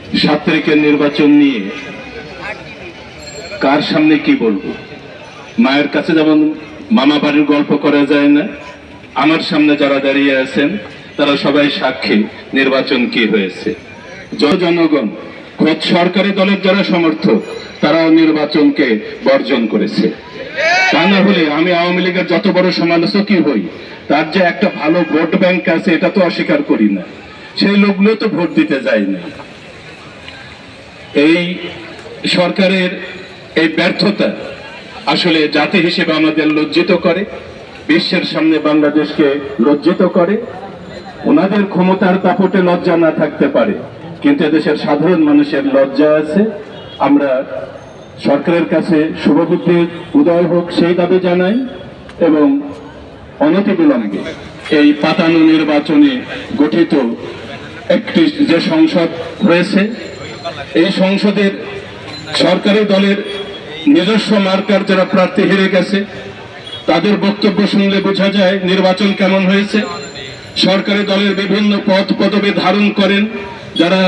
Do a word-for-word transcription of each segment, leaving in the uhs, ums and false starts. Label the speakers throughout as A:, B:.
A: সাত তারিখের নির্বাচন নিয়ে কার সামনে কি বলবো? মায়ের কাছে যেমন মামা বাড়ির গল্প করা যায় না, আমার সামনে যারা দাঁড়িয়ে আছেন তারা সবাই সাক্ষী নির্বাচন কি হয়েছে। জনগণ, খোদ সরকারি দলের যারা সমর্থক তারাও নির্বাচনকে বর্জন করেছে। তা না হলে আমি আওয়ামী লীগের যত বড় সমালোচকই হই, তার যে একটা ভালো ভোট ব্যাংক আছে এটা তো অস্বীকার করি না। সেই লোকগুলো তো ভোট দিতে যায় না। এই সরকারের এই ব্যর্থতা আসলে জাতি হিসেবে আমাদের লজ্জিত করে, বিশ্বের সামনে বাংলাদেশকে লজ্জিত করে। ওনাদের ক্ষমতার দাপটে লজ্জা না থাকতে পারে, কিন্তু এদেশের সাধারণ মানুষের লজ্জা আছে। আমরা সরকারের কাছে শুভবুদ্ধির উদয় হোক সেই দাবি জানাই এবং অনতিবিলম্বে এই পাতানো নির্বাচনে গঠিত একটি যে সংসদ হয়েছে, এই সংসদের সরকারি দলের নিজস্ব মার্কার যারা প্রার্থী হেরে গেছে তাদের বক্তব্য শুনলে বোঝা যায় নির্বাচন কেমন হয়েছে। সরকারি দলের বিভিন্ন পদ পদবি ধারণ করেন যারা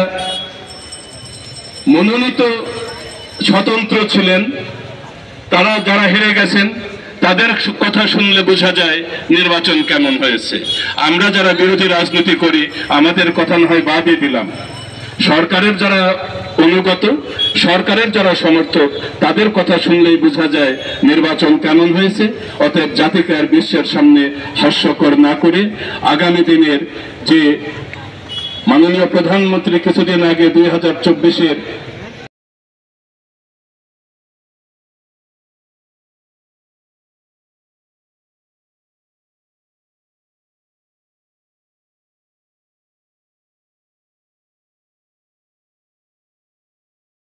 A: মনোনীত স্বতন্ত্র ছিলেন, তারা যারা হেরে গেছেন তাদের কথা শুনলে বোঝা যায় নির্বাচন কেমন হয়েছে। আমরা যারা বিরোধী রাজনীতি করি আমাদের কথা না হয় বাদই দিলাম, সরকারের যারা অনুগত, সরকারের যারা সমর্থক তাদের কথা শুনলেই বোঝা যায় নির্বাচন কেমন হয়েছে। অতএব জাতিকে আর বিশ্বের সামনে হাস্যকর না করে আগামী দিনের যে মাননীয় প্রধানমন্ত্রী কিছুদিন আগে দুই হাজার চব্বিশের